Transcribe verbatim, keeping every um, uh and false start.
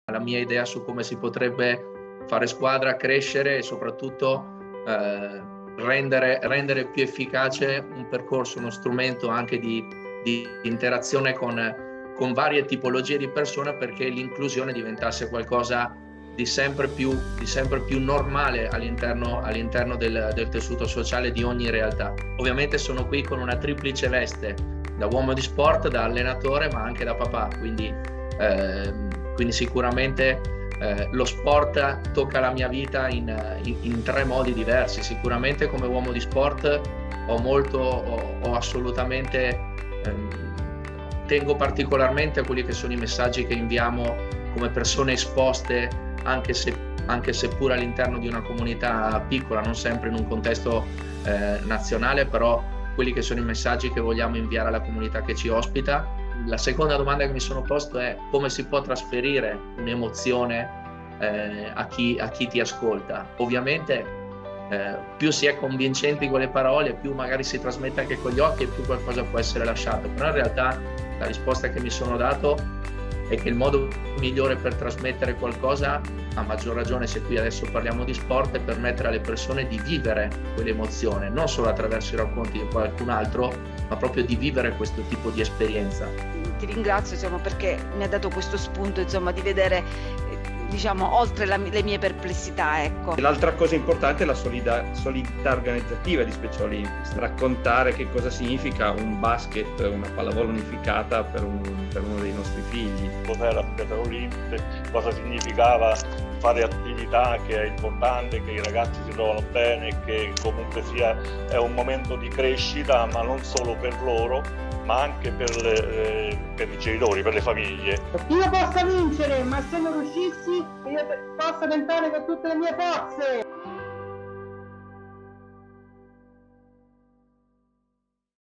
la mia idea su come si potrebbe fare squadra, crescere e soprattutto eh, rendere, rendere più efficace un percorso, uno strumento anche di, di interazione con, con varie tipologie di persone, perché l'inclusione diventasse qualcosa di sempre più, di sempre più normale all'interno, all'interno del, del tessuto sociale di ogni realtà. Ovviamente sono qui con una triplice veste, da uomo di sport, da allenatore, ma anche da papà, quindi, eh, quindi sicuramente Eh, lo sport tocca la mia vita in, in, in tre modi diversi. Sicuramente come uomo di sport ho molto, ho, ho assolutamente, ehm, tengo particolarmente a quelli che sono i messaggi che inviamo come persone esposte, anche se anche seppur all'interno di una comunità piccola, non sempre in un contesto eh, nazionale, però quelli che sono i messaggi che vogliamo inviare alla comunità che ci ospita. La seconda domanda che mi sono posto è come si può trasferire un'emozione eh, a, chi, a chi ti ascolta. Ovviamente eh, più si è convincenti con le parole, più magari si trasmette anche con gli occhi e più qualcosa può essere lasciato. Però in realtà la risposta che mi sono dato è che il modo migliore per trasmettere qualcosa, a maggior ragione se qui adesso parliamo di sport, è permettere alle persone di vivere quell'emozione, non solo attraverso i racconti di qualcun altro, ma proprio di vivere questo tipo di esperienza. Ti ringrazio, insomma, perché mi ha dato questo spunto, insomma, di vedere, diciamo, oltre la, le mie perplessità, ecco. L'altra cosa importante è la solida, solidità organizzativa di Special Olympics, raccontare che cosa significa un basket, una pallavolo unificata per, un, per uno dei nostri figli. Cos'era Special Olympics, cosa significava fare attività, che è importante, che i ragazzi si trovano bene, che comunque sia è un momento di crescita, ma non solo per loro, ma anche per, le, per i genitori, per le famiglie. Io posso vincere, ma se non riuscissi, io posso tentare con tutte le mie forze.